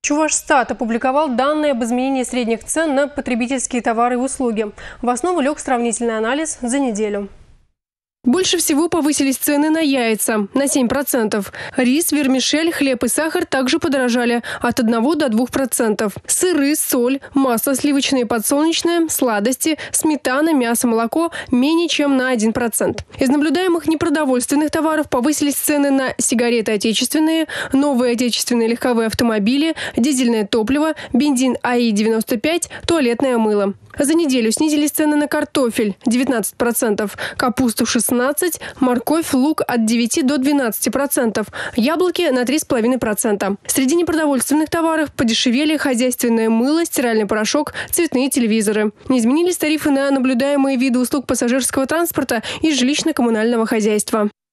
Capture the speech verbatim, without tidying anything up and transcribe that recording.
Чувашстат опубликовал данные об изменении средних цен на потребительские товары и услуги. В основу лег сравнительный анализ за неделю. Больше всего повысились цены на яйца – на семь процентов. Рис, вермишель, хлеб и сахар также подорожали – от одного до двух процентов. Сыры, соль, масло сливочное и подсолнечное, сладости, сметана, мясо, молоко – менее чем на один процент. Из наблюдаемых непродовольственных товаров повысились цены на сигареты отечественные, новые отечественные легковые автомобили, дизельное топливо, бензин А И девяносто пять, туалетное мыло. За неделю снизились цены на картофель – девятнадцать процентов, капусту – шестнадцать процентов, морковь, лук – от девяти до двенадцати процентов, яблоки – на три с половиной процента. Среди непродовольственных товаров подешевели хозяйственное мыло, стиральный порошок, цветные телевизоры. Не изменились тарифы на наблюдаемые виды услуг пассажирского транспорта и жилищно-коммунального хозяйства.